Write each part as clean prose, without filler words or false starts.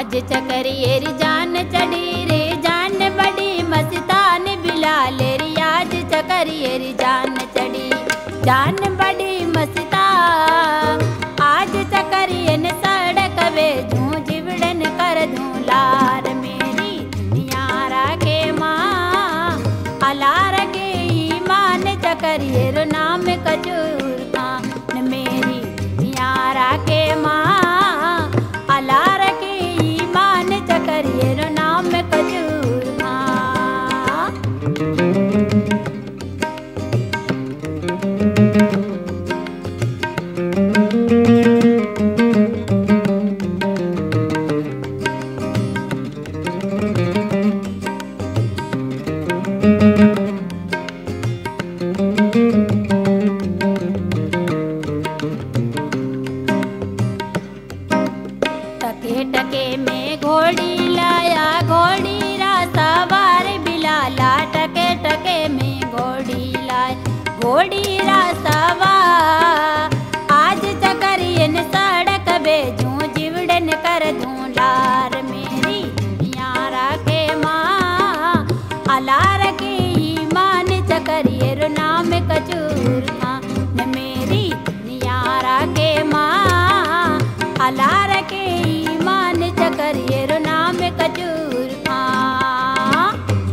आज चकरिए री जान चढ़ी रे जान बड़ी मस्तान बिलाल री आज चकरिए री जान चढ़ी जान बड़ी मस्तान आज चकरिए न सड़क वे झूं जिवड़न कर दूं लार मेरी दुनिया राखे माँ अलार के ईमान चकरिए रो नाम कचूर खान मेरी दुनिया राखे माँ अलार के ईमान चकरिए रो नाम कचूर खान। टके टके में घोड़ी लाया घोड़ी रा सवार बिलाला टके टके में घोड़ी लाया घोड़ी रा सवार आज चकरियन सड़क बेजूं जिवड़न कर दूं लार मेरी दुनिया राखे माँ अलार के ईमान चकरिए रो नाम कचूर खान मेरी दुनिया राखे माँ अलार के ईमान चकरिए रो नाम कचूर खान।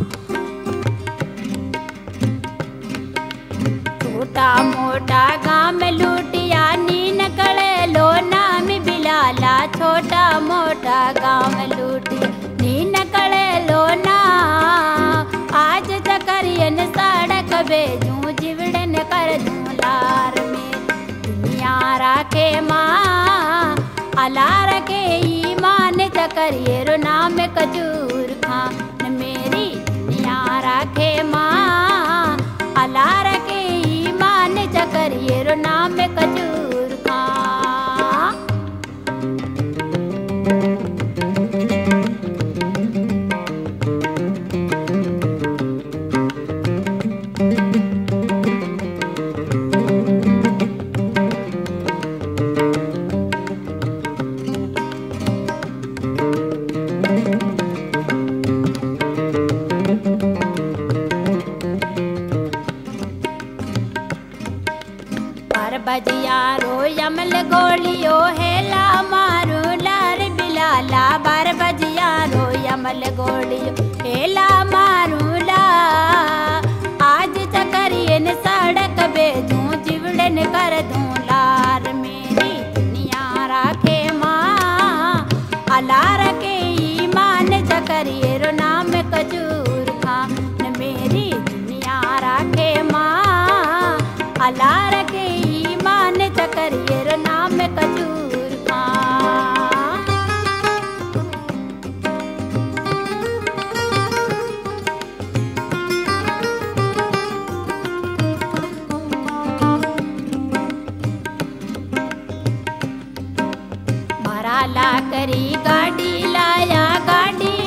छोटा मोटा गांव लूटिया नीन कड़े लो नाम बिलाला छोटा मोटा गांव लूटिया नीन कड़े लो ना आज चकरियन सड़क बेजूं जिवड़न कर दूं लार में दुनिया राखे माँ अलार के ईमान चकरिए रो नाम कचूर खान मेरी दुनिया राखे माँ अलार के ईमान चकरिए रो नाम कचूर खान। बजिया रो यमल गोलियो हेला मारू लार बिलाला बार बजिया रो यमल गोलियो हेला मारू ला आज चकरियन सड़क बेजूं जिवड़न कर दूं लार मेरी दुनिया राखे माँ अलार के ईमान चकरिए रो नाम कचूर खान मेरी दुनिया राखे माँ अलार के ईमान चकरिए रो नाम कचूर खान। भराला करी गाड़ी लाया गाड़ी